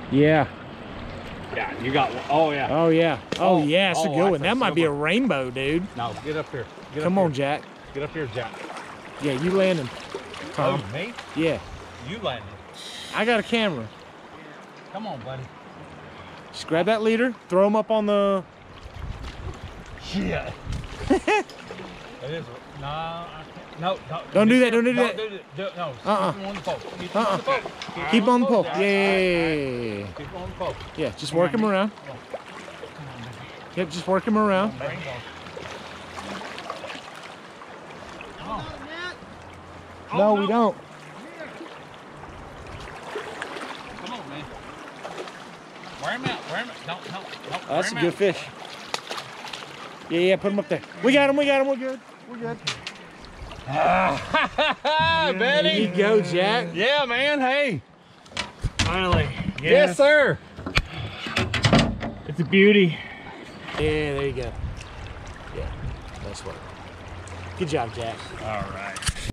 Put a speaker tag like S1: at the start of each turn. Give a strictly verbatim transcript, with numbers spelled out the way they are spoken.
S1: Yeah.
S2: Yeah, you got one. Oh, yeah.
S1: Oh, yeah. Oh,
S2: Oh,
S1: yeah, it's a
S2: oh,
S1: good
S2: I
S1: one. That
S2: think
S1: might be a
S2: silver.
S1: rainbow, dude.
S2: No, get up here. Get
S1: Come
S2: up
S1: on,
S2: here.
S1: Jack.
S2: Get up here, Jack.
S1: Yeah, you landing. Tom.
S2: Oh, me?
S1: Yeah.
S2: You landed.
S1: I got a camera.
S2: Come on, buddy.
S1: Just grab that leader, throw him up on the...
S2: Yeah. It is. No, I can't. No, no.
S1: Don't do that, don't do
S2: no,
S1: that.
S2: Do, do, do, no,
S1: Uh-uh.
S2: keep him on the pole. Keep him
S1: Uh-uh.
S2: on the pole. Keep,
S1: Keep
S2: him
S1: on the pole.
S2: Jack.
S1: Yeah, yeah,
S2: All right,
S1: yeah,
S2: all
S1: yeah,
S2: right.
S1: yeah.
S2: Keep him on the pole.
S1: Yeah, just work him around. Yep, just work him around.
S2: Oh.
S1: No, we don't.
S2: Come on, man. Wear him out. Wear him out. No, no, no.
S1: Oh, that's a good fish. Yeah, yeah, put him up there. We got him, we got him, we're good. We're good.
S2: Ah,
S1: There you go, Jack.
S2: Yeah, man. Hey.
S3: Finally.
S2: Yes, yes sir.
S3: It's a beauty.
S1: Yeah, there you go. Yeah, nice work. Good job, Jack.
S3: All right.